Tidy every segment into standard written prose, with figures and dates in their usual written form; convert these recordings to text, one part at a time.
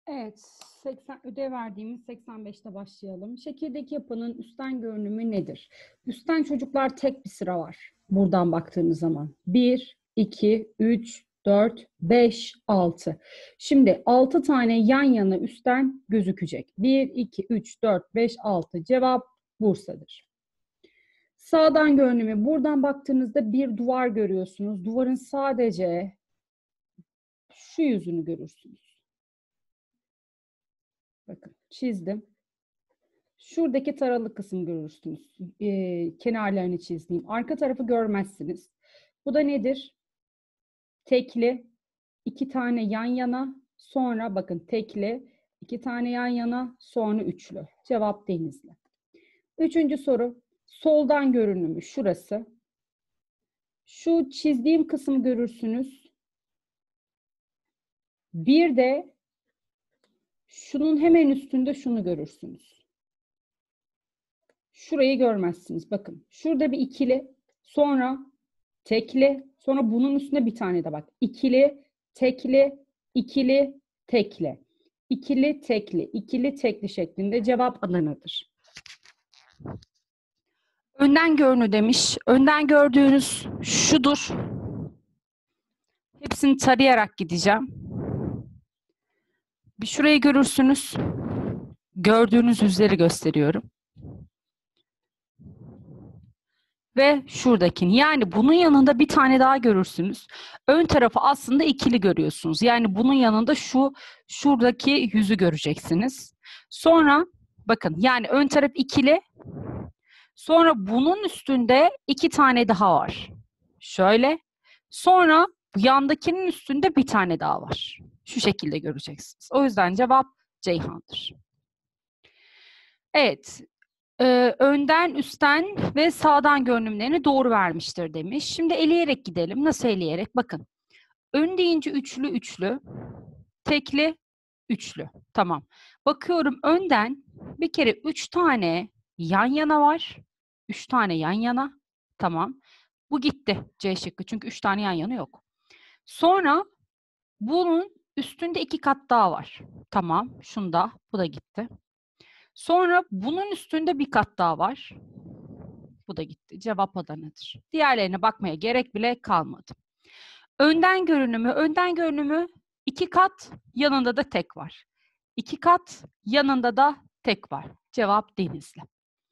Evet, 80 ödev verdiğimiz 85'te başlayalım. Şekildeki yapının üstten görünümü nedir? Üstten çocuklar tek bir sıra var. Buradan baktığınız zaman. 1, 2, 3, 4, 5, 6. Şimdi 6 tane yan yana üstten gözükecek. 1, 2, 3, 4, 5, 6. Cevap Bursa'dır. Sağdan görünümü. Buradan baktığınızda bir duvar görüyorsunuz. Duvarın sadece şu yüzünü görürsünüz. Bakın çizdim. Şuradaki taralı kısım görürsünüz. Kenarlarını çizdiğim. Arka tarafı görmezsiniz. Bu da nedir? Tekli, 2 tane yan yana, sonra bakın tekli, 2 tane yan yana, sonra üçlü. Cevap Denizli. Üçüncü soru. Soldan görünümü şurası. Şu çizdiğim kısmı görürsünüz. Bir de şunun hemen üstünde şunu görürsünüz. Şurayı görmezsiniz. Bakın. Şurada bir ikili, sonra tekli, sonra bunun üstüne bir tane de bak. İkili, tekli, ikili, tekli. İkili, tekli, ikili, tekli şeklinde cevap Adana'dır. Önden görünü demiş. Önden gördüğünüz şudur. Hepsini tarayarak gideceğim. Bir şurayı görürsünüz. Gördüğünüz yüzleri gösteriyorum. Ve şuradakini. Yani bunun yanında bir tane daha görürsünüz. Ön tarafı aslında ikili görüyorsunuz. Yani bunun yanında şuradaki yüzü göreceksiniz. Sonra bakın yani ön taraf ikili. Sonra bunun üstünde 2 tane daha var. Şöyle. Sonra yandakinin üstünde bir tane daha var. Şu şekilde göreceksiniz. O yüzden cevap Ceyhan'dır. Evet. Önden, üstten ve sağdan görünümlerini doğru vermiştir demiş. Şimdi eleyerek gidelim. Nasıl eleyerek? Bakın. Ön deyince üçlü, üçlü. Tekli, üçlü. Tamam. Bakıyorum önden bir kere 3 tane yan yana var. 3 tane yan yana. Tamam. Bu gitti C şıkkı. Çünkü 3 tane yan yana yok. Sonra bunun üstünde 2 kat daha var. Tamam. Şunda. Bu da gitti. Sonra bunun üstünde bir kat daha var. Bu da gitti. Cevap Adana'dır. Diğerlerine bakmaya gerek bile kalmadı. Önden görünümü 2 kat, yanında da tek var. 2 kat, yanında da tek var. Cevap Denizli.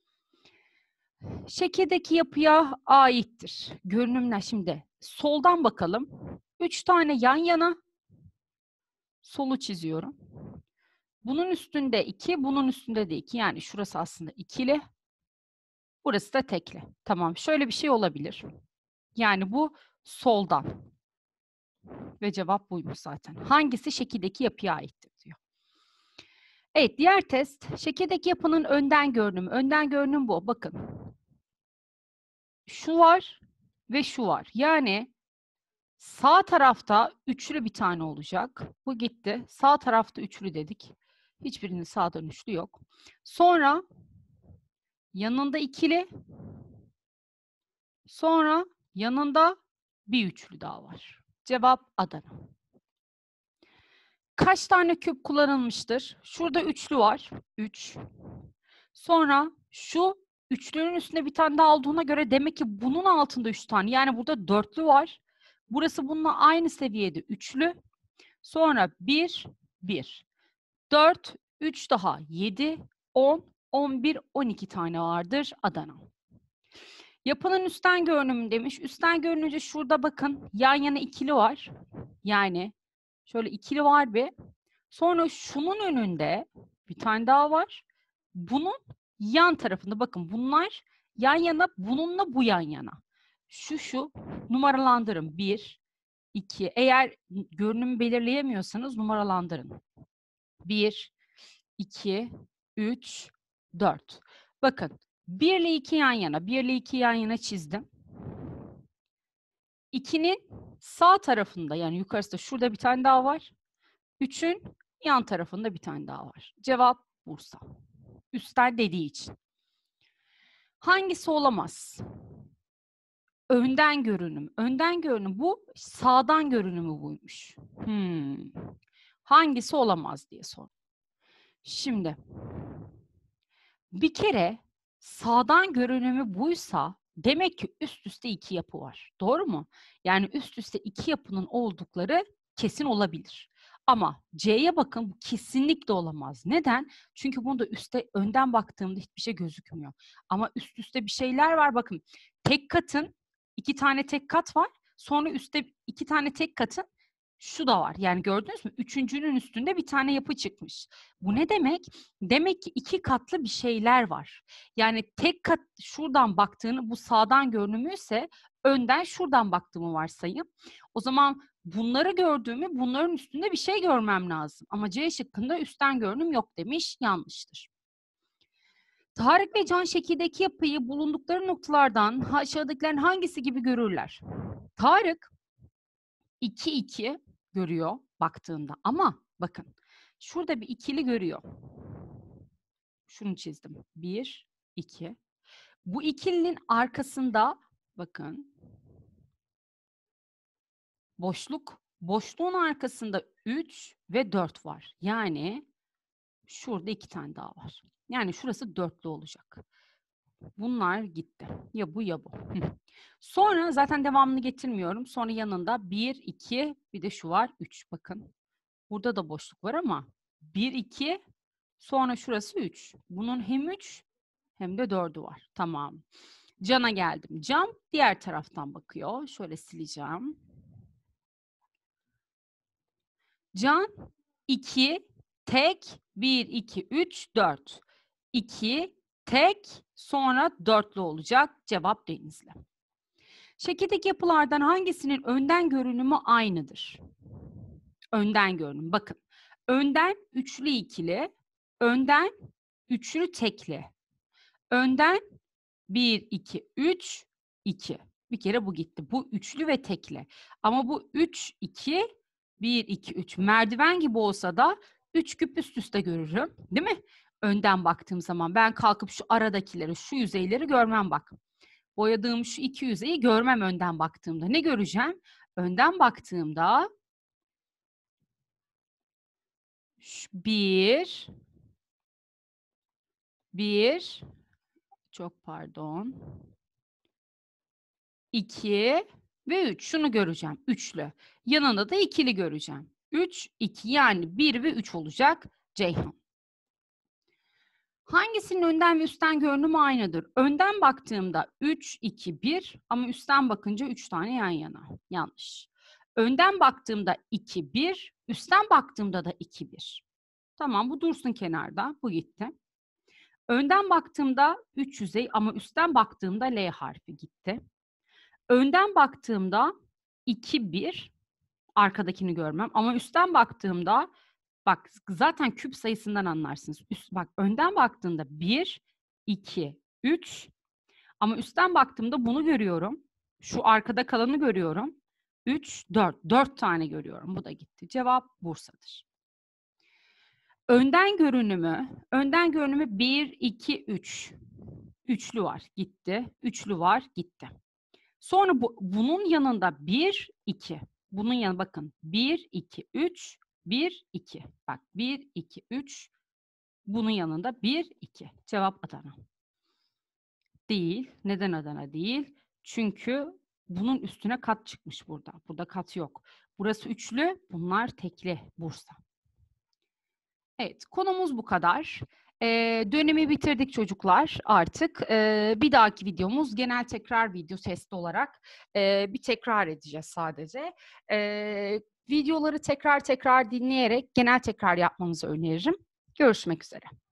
Şekildeki yapıya aittir. Görünümler şimdi. Soldan bakalım. 3 tane yan yana. Solu çiziyorum. Bunun üstünde 2, bunun üstünde de 2. Yani şurası aslında ikili. Burası da tekli. Tamam. Şöyle bir şey olabilir. Yani bu soldan. Ve cevap buymuş zaten. Hangisi şekildeki yapıya aittir diyor. Evet, diğer test. Şekildeki yapının önden görünümü. Önden görünüm bu. Bakın. Şu var ve şu var. Yani sağ tarafta üçlü bir tane olacak. Bu gitti. Sağ tarafta üçlü dedik. Hiçbirinin sağdan üçlü yok. Sonra yanında ikili. Sonra yanında bir üçlü daha var. Cevap Adana. Kaç tane küp kullanılmıştır? Şurada üçlü var. 3. Sonra şu üçlünün üstünde bir tane daha olduğuna göre demek ki bunun altında 3 tane. Yani burada dörtlü var. Burası bununla aynı seviyede üçlü. Sonra 1, 1. 4, 3 daha 7, 10, 11, 12 tane vardır Adana. Yapının üstten görünümü demiş. Üstten görününce şurada bakın yan yana ikili var. Yani şöyle ikili var bir. Sonra şunun önünde bir tane daha var. Bunun yan tarafında bakın bunlar yan yana, bununla bu yan yana. Şu numaralandırın. 1, 2. Eğer görünümü belirleyemiyorsanız numaralandırın. 1, 2, 3, 4. Bakın 1 ile 2 yan yana. 1 ile 2 yan yana çizdim. 2'nin sağ tarafında yani yukarısında şurada bir tane daha var. 3'ün yan tarafında bir tane daha var. Cevap Bursa. Üstten dediği için. Hangisi olamaz? Önden görünüm. Önden görünüm bu. Sağdan görünümü buymuş. Hangisi olamaz diye sor. Şimdi bir kere sağdan görünümü buysa demek ki üst üste iki yapı var. Doğru mu? Yani üst üste iki yapının oldukları kesin olabilir. Ama C'ye bakın, bu kesinlikle olamaz. Neden? Çünkü bunda üste önden baktığımda hiçbir şey gözükmüyor. Ama üst üste bir şeyler var. Bakın, tek katın iki tane tek kat var. Sonra üstte iki tane tek katın şu da var. Yani gördünüz mü? Üçüncünün üstünde bir tane yapı çıkmış. Bu ne demek? Demek ki iki katlı bir şeyler var. Yani tek kat şuradan baktığını, bu sağdan görünümüyse önden şuradan baktığımı varsayayım. O zaman bunları gördüğümü, bunların üstünde bir şey görmem lazım. Ama C şıkkında üstten görünüm yok demiş, yanlıştır. Tarık ve Can şekildeki yapıyı bulundukları noktalardan aşağıdakilerin hangisi gibi görürler? Tarık 2, 2 görüyor baktığında ama bakın şurada bir ikili görüyor. Şunu çizdim. 1, 2. Bu ikilinin arkasında bakın boşluk. Boşluğun arkasında 3 ve 4 var. Yani şurada 2 tane daha var. Yani şurası dörtlü olacak. Bunlar gitti. Ya bu ya bu. Sonra zaten devamını getirmiyorum. Sonra yanında 1, 2 bir de şu var 3. Bakın burada da boşluk var ama 1, 2 sonra şurası 3. Bunun hem 3 hem de 4'ü var. Tamam. Can'a geldim. Can diğer taraftan bakıyor. Şöyle sileceğim. Can 2 tek 1, 2, 3, 4. 2 tek sonra dörtlü olacak. Cevap Denizli. Şekildeki yapılardan hangisinin önden görünümü aynıdır? Önden görünüm. Bakın. Önden üçlü ikili, önden üçlü tekli. Önden 1, 2, 3, 2. Bir kere bu gitti. Bu üçlü ve tekli. Ama bu 3, 2, 1, 2, 3. Merdiven gibi olsa da 3 küp üst üste görürüm. Değil mi? Önden baktığım zaman ben kalkıp şu aradakileri, şu yüzeyleri görmem bak. Boyadığım şu iki yüzeyi görmem önden baktığımda. Ne göreceğim? Önden baktığımda 1, 1, çok pardon. 2 ve 3. Şunu göreceğim. Üçlü. Yanında da ikili göreceğim. 3, 2 yani 1 ve 3 olacak Ceyhan. Hangisinin önden ve üstten görünümü aynıdır? Önden baktığımda 3, 2, 1 ama üstten bakınca 3 tane yan yana. Yanlış. Önden baktığımda 2, 1, üstten baktığımda da 2, 1. Tamam, bu dursun kenarda. Bu gitti. Önden baktığımda 3 yüzey ama üstten baktığımda L harfi gitti. Önden baktığımda 2, 1, arkadakini görmem. Ama üstten baktığımda, bak zaten küp sayısından anlarsınız. Bak önden baktığımda 1, 2, 3 ama üstten baktığımda bunu görüyorum. Şu arkada kalanı görüyorum. 3, 4. 4 tane görüyorum. Bu da gitti. Cevap Bursa'dır. Önden görünümü 1, 2, 3. Üçlü var, gitti. Üçlü var, gitti. Sonra bunun yanında 1, 2. Bunun yanı bakın 1, 2, 3, 1, 2. Bak 1, 2, 3. Bunun yanında 1, 2. Cevap Adana. Değil. Neden Adana değil? Çünkü bunun üstüne kat çıkmış burada. Burada kat yok. Burası üçlü, bunlar tekli. Bursa. Evet, konumuz bu kadar. Dönemi bitirdik çocuklar artık. Bir dahaki videomuz genel tekrar video testi olarak bir tekrar edeceğiz sadece. Videoları tekrar dinleyerek genel tekrar yapmanızı öneririm. Görüşmek üzere.